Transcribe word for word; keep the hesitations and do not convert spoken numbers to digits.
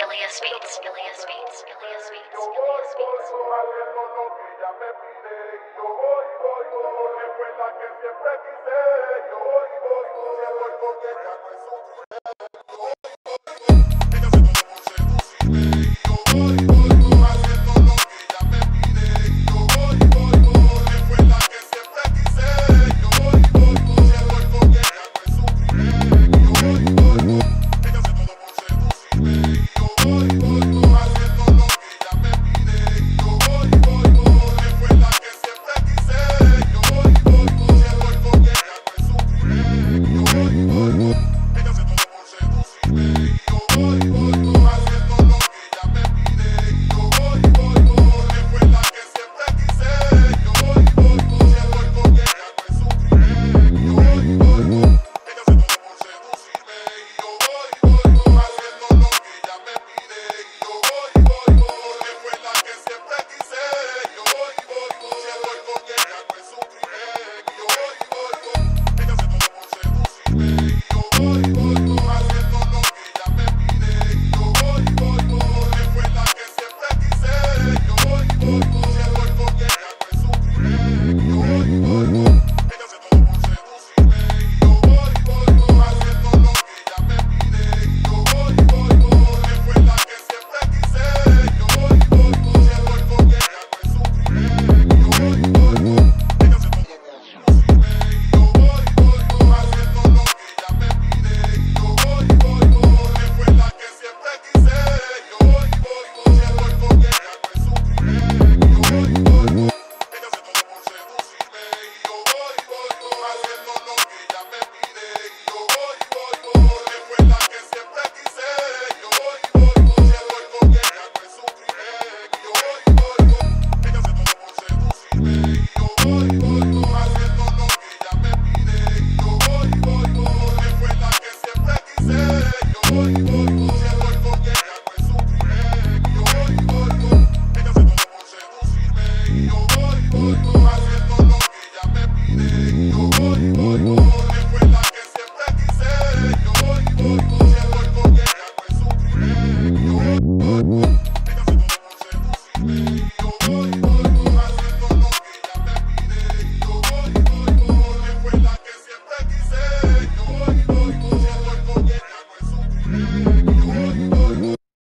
Elias Beats, Elias Beats, Elias Beats, Yo voy, Elias voy, Beats. haciendo lo que ella me pide. Yo voy, voy, porque fue la que siempre quise. Yo voy, voy, si estoy con ella no es un